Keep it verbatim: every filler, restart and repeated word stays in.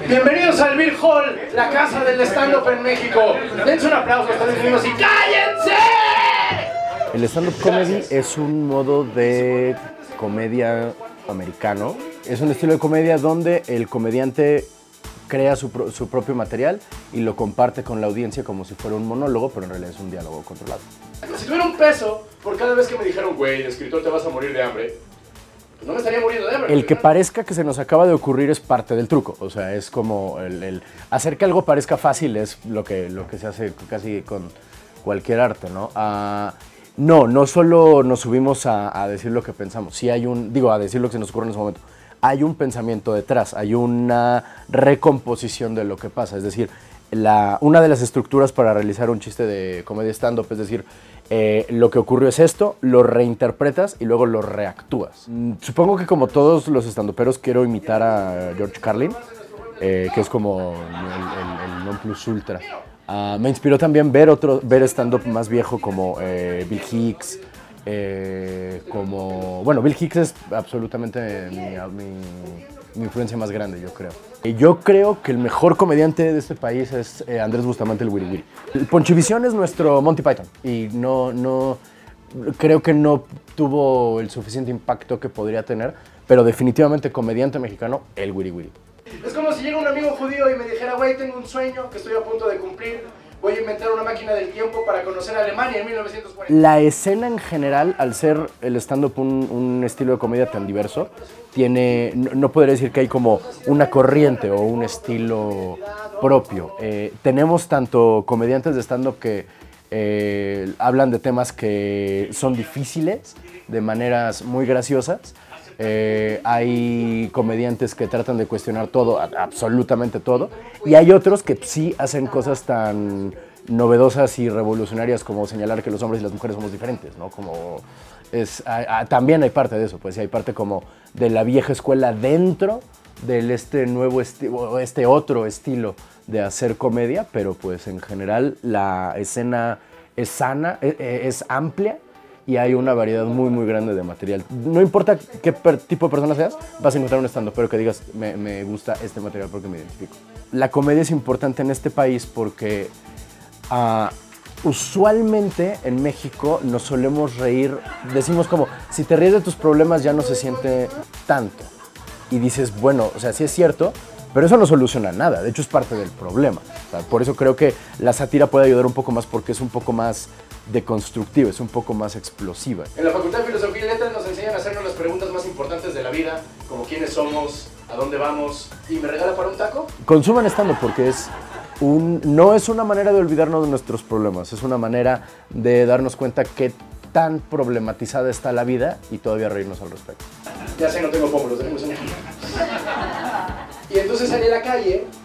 Bienvenidos al Beer Hall, la casa del stand-up en México. Dense un aplauso a Estados Unidos y ¡cállense! El stand-up comedy es un modo de comedia americano. Es un estilo de comedia donde el comediante crea su, pro su propio material y lo comparte con la audiencia como si fuera un monólogo, pero en realidad es un diálogo controlado. Si tuviera un peso por cada vez que me dijeron, güey, escritor, te vas a morir de hambre, pues no me estaría muriendo de hambre. El que parezca que se nos acaba de ocurrir es parte del truco. O sea, es como el, el hacer que algo parezca fácil es lo que, lo que se hace casi con cualquier arte, ¿no? Uh, no, no solo nos subimos a, a decir lo que pensamos. Sí hay un, digo, a decir lo que se nos ocurre en ese momento. Hay un pensamiento detrás, hay una recomposición de lo que pasa. Es decir, la, una de las estructuras para realizar un chiste de comedia stand-up, es decir, eh, lo que ocurrió es esto, lo reinterpretas y luego lo reactúas. Mm, supongo que como todos los stand-uperos quiero imitar a George Carlin, eh, que es como el, el, el non plus ultra. Uh, me inspiró también ver, otro, ver stand-up más viejo como eh, Bill Hicks, eh, como... Bueno, Bill Hicks es absolutamente mi, mi, mi influencia más grande, yo creo. Y yo creo que el mejor comediante de este país es eh, Andrés Bustamante, el Wiri Wiri. El Ponchivisión es nuestro Monty Python y no, no, creo que no tuvo el suficiente impacto que podría tener, pero definitivamente comediante mexicano, el Wiri Wiri. Es como si llega un amigo judío y me dijera, güey, tengo un sueño que estoy a punto de cumplir, voy a inventar una máquina del tiempo para conocer a Alemania en mil novecientos cuarenta. La escena en general, al ser el stand-up un, un estilo de comedia tan diverso, tiene, no, no podría decir que hay como una corriente o un estilo propio. Eh, tenemos tanto comediantes de stand-up que eh, hablan de temas que son difíciles, de maneras muy graciosas. Eh, hay comediantes que tratan de cuestionar todo, absolutamente todo, y hay otros que sí hacen cosas tan novedosas y revolucionarias como señalar que los hombres y las mujeres somos diferentes, ¿no? Como es, a, a, también hay parte de eso, pues hay parte como de la vieja escuela dentro del este nuevo estilo, este otro estilo de hacer comedia, pero pues en general la escena es sana, es, es amplia. Y hay una variedad muy, muy grande de material. No importa qué tipo de persona seas, vas a encontrar un stand-up, pero que digas, me, me gusta este material porque me identifico. La comedia es importante en este país porque uh, usualmente en México nos solemos reír, decimos como, si te ríes de tus problemas ya no se siente tanto. Y dices, bueno, o sea, sí es cierto, pero eso no soluciona nada, de hecho es parte del problema. O sea, por eso creo que la sátira puede ayudar un poco más porque es un poco más deconstructiva, es un poco más explosiva. En la Facultad de Filosofía y Letras nos enseñan a hacernos las preguntas más importantes de la vida, como quiénes somos, a dónde vamos, y me regala para un taco. Consuman stand-up porque es un, no es una manera de olvidarnos de nuestros problemas, es una manera de darnos cuenta qué tan problematizada está la vida y todavía reírnos al respecto. Ya sé, no tengo pómulos, déjenme soñar. Y entonces salí a la calle